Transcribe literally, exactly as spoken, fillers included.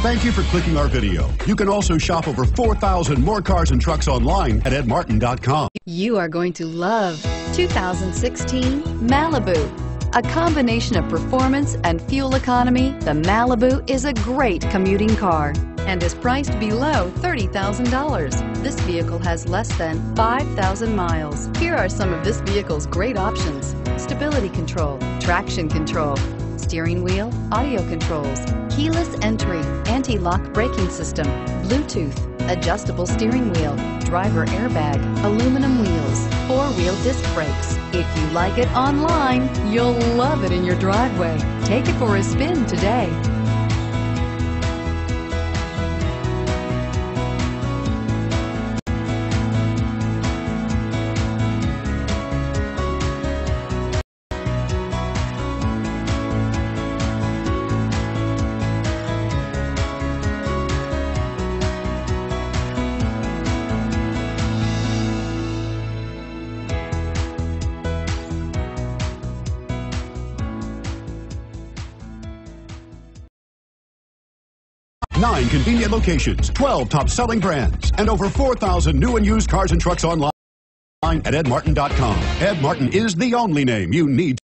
Thank you for clicking our video. You can also shop over four thousand more cars and trucks online at ed martin dot com. You are going to love two thousand sixteen Malibu. A combination of performance and fuel economy, the Malibu is a great commuting car and is priced below thirty thousand dollars. This vehicle has less than five thousand miles. Here are some of this vehicle's great options: stability control, traction control, steering wheel audio controls, keyless entry, anti-lock braking system, Bluetooth, adjustable steering wheel, driver airbag, aluminum wheels, four-wheel disc brakes. If you like it online, you'll love it in your driveway. Take it for a spin today. Nine convenient locations, twelve top-selling brands, and over four thousand new and used cars and trucks online at ed martin dot com. Ed Martin is the only name you need.